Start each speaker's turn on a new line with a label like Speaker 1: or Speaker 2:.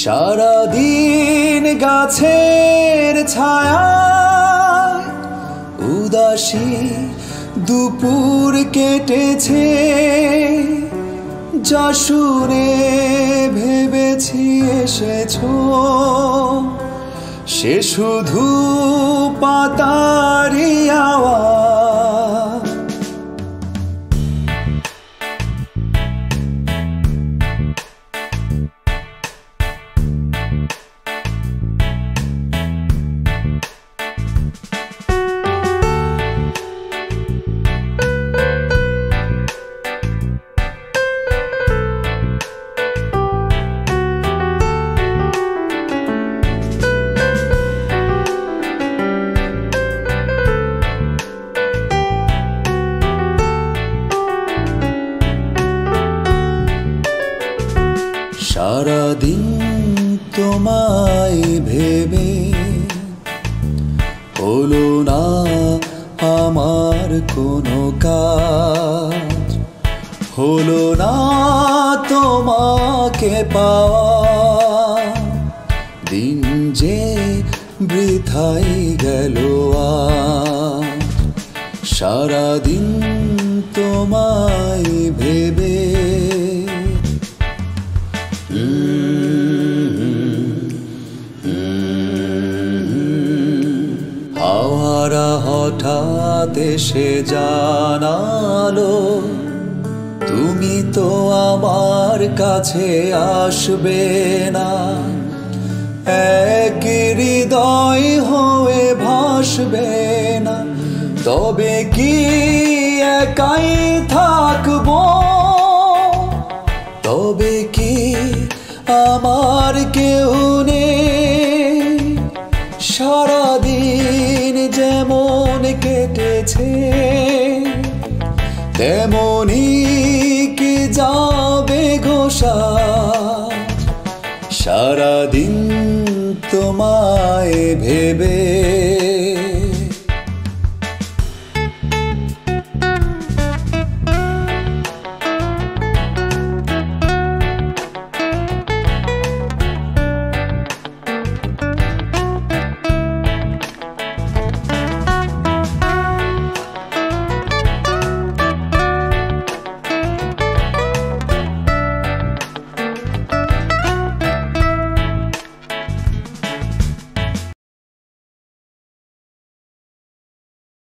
Speaker 1: সারাদিন গাছের ছায়ায় উদাসী দুপুর কেটেছে, যা শুনে ভেবেছি এসেছো সে শুধু পাতারি আওয়াজ। সারাদিন তোমায় ভেবে হলো না আমার কোনো কাজ, হলো না তোমাকে পাওয়া, দিন যে বৃথাই গেল আজ। সারাদিন তোমায় ভেবে হাওয়ারা হঠাৎ এসে জানালো তুমি তো আমার কাছে আসবে না, এক হৃদয় হয়ে ভাসবে না। তবে কি একাই থাকবো, তবে কি আমার কেউ নেই। সারাদিন যেমন কেটেছে তেমনি কি যাবে ঘোষা। সারাদিন তোমায় ভেবে